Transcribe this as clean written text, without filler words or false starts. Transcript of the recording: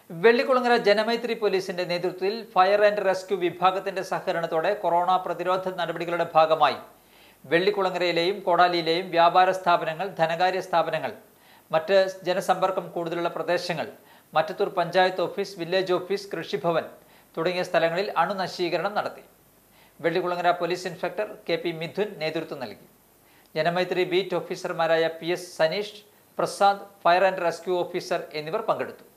വെള്ളിക്കുളങ്ങര ജനമൈത്രി പോലീസിന്റെ നേതൃത്വത്തിൽ fire and rescue വിഭാഗത്തിന്റെ സഹകരണത്തോടെ കൊറോണ പ്രതിരോധ നടപടികളുടെ ഭാഗമായി വെള്ളിക്കുളങ്ങരയിലെയും കോടാലിയിലെയും വ്യാപാര സ്ഥാപനങ്ങൾ, ധനകാര്യ സ്ഥാപനങ്ങൾ, മറ്റ് ജനസമ്പർക്കം കൂടുതലുള്ള പ്രദേശങ്ങൾ, Mattathur panchayat office, village office, Krishibhavan തുടങ്ങിയ സ്ഥലങ്ങളിൽ അണുനശീകരണം നടത്തി. Vellikulangara police inspector KP Midhun നേതൃത്വം നൽകി. ജനമൈത്രി ബീറ്റ് ഓഫീസർമാരായ PS Saneesh, Prasad, fire and rescue officer എന്നിവർ പങ്കെടുത്തു.